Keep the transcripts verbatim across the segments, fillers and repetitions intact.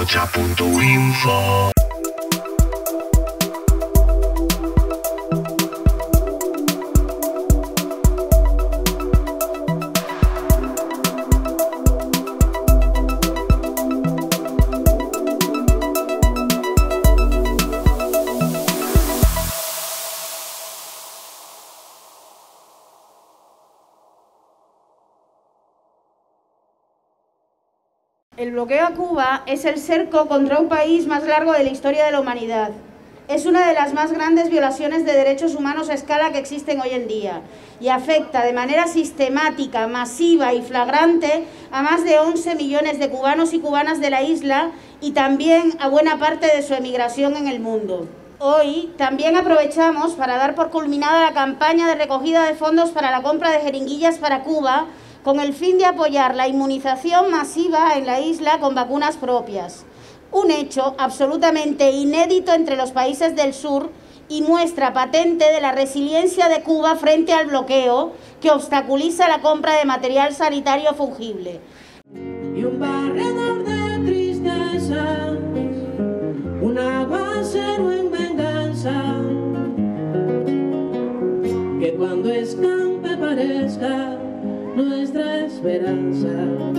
ocha punto info. El bloqueo a Cuba es el cerco contra un país más largo de la historia de la humanidad. Es una de las más grandes violaciones de derechos humanos a escala que existen hoy en día y afecta de manera sistemática, masiva y flagrante a más de once millones de cubanos y cubanas de la isla y también a buena parte de su emigración en el mundo. Hoy también aprovechamos para dar por culminada la campaña de recogida de fondos para la compra de jeringuillas para Cuba, con el fin de apoyar la inmunización masiva en la isla con vacunas propias. Un hecho absolutamente inédito entre los países del sur y muestra patente de la resiliencia de Cuba frente al bloqueo que obstaculiza la compra de material sanitario fungible. Y un barredor de tristeza, un aguacero en venganza, que cuando escampe parezca nuestra esperanza.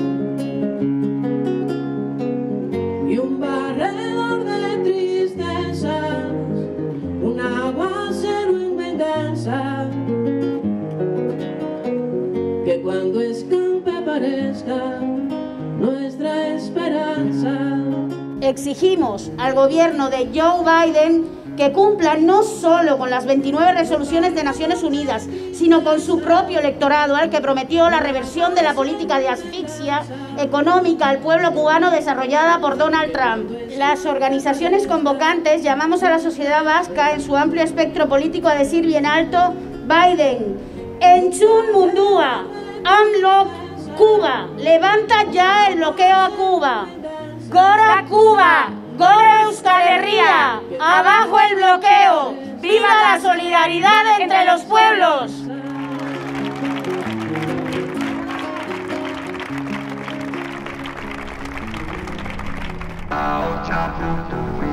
Y un barredor de tristezas, un aguacero en venganza, que cuando escampe parezca nuestra esperanza. Exigimos al gobierno de Joe Biden que cumpla no solo con las veintinueve resoluciones de Naciones Unidas, sino con su propio electorado, al que prometió la reversión de la política de asfixia económica al pueblo cubano desarrollada por Donald Trump. Las organizaciones convocantes llamamos a la sociedad vasca en su amplio espectro político a decir bien alto: Biden, Entzun Mundua, AMLO, Cuba, levanta ya el bloqueo a Cuba. Gora Cuba, Gora Euskal Herria, abajo el bloqueo, viva la solidaridad entre los pueblos. ocha punto info.